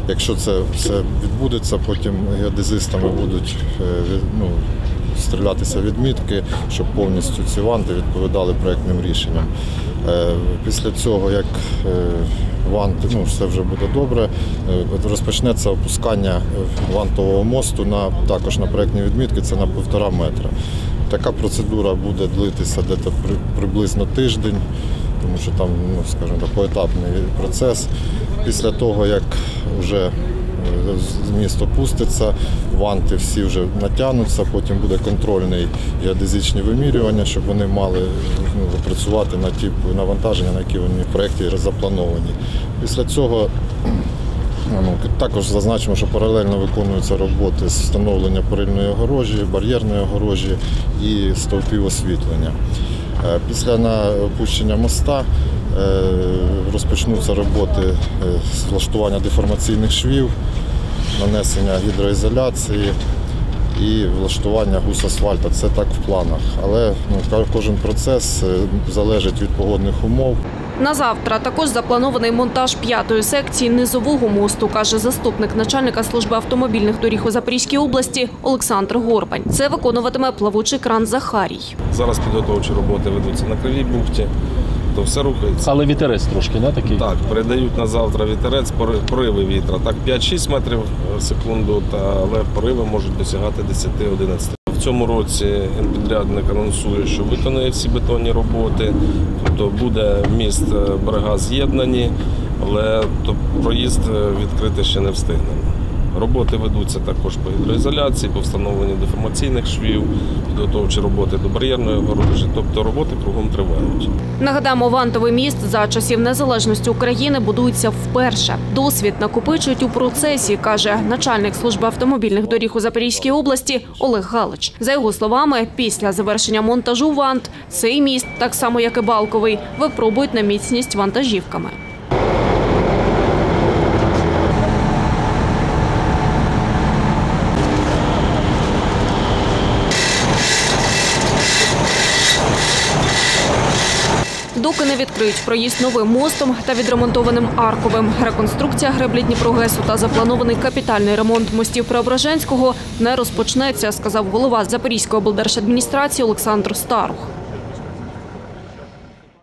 Якщо це все відбудеться, потім геодезистами будуть стрілятися відмітки, щоб повністю ці ванти відповідали проєктним рішенням. Після цього, як ванти, все вже буде добре, розпочнеться опускання вантового мосту також на проєктні відмітки, це на 1,5 метра. Така процедура буде длитися десь приблизно тиждень, тому що там, скажімо так, поетапний процес. Після того, як вже міст опуститься, ванти всі вже натягнуться, потім буде контрольний геодезичні вимірювання, щоб вони мали працювати на ті навантаження, на які вони в проєкті заплановані. Після цього також зазначимо, що паралельно виконуються роботи з встановлення перильної огорожі, бар'єрної огорожі і стовпів освітлення. Після опущення моста розпочнуться роботи з влаштування деформаційних швів, нанесення гідроізоляції і влаштування гусасфальту. Це так в планах. Але кожен процес залежить від погодних умов. На завтра також запланований монтаж 5-ї секції низового мосту, каже заступник начальника служби автомобільних доріг у Запорізькій області Олександр Горбань. Це виконуватиме плавучий кран «Захарій». Зараз підготовчі роботи ведуться на Кривій бухті, то все рухається. Але вітерець трошки, не такий? Так, передають на завтра вітерець, пориви вітра. Так, 5-6 метрів в секунду, але пориви можуть досягати 10-11. В цьому році підрядник анонсує, що виконує всі бетонні роботи, тобто буде міст, берега з'єднані, але проїзд відкрити ще не встигнемо. Роботи ведуться також по гідроізоляції, по встановленню деформаційних швів, підготовчі роботи до бар'єрної огорожі, тобто роботи кругом тривають. Нагадаємо, вантовий міст за часів незалежності України будується вперше. Досвід накопичують у процесі, каже начальник служби автомобільних доріг у Запорізькій області Олег Галич. За його словами, після завершення монтажу вант цей міст, так само як і балковий, випробують на міцність вантажівками. Доки не відкриють проїзд новим мостом та відремонтованим арковим, реконструкція греблі Дніпрогесу та запланований капітальний ремонт мостів Преображенського не розпочнеться, сказав голова Запорізької облдержадміністрації Олександр Старух.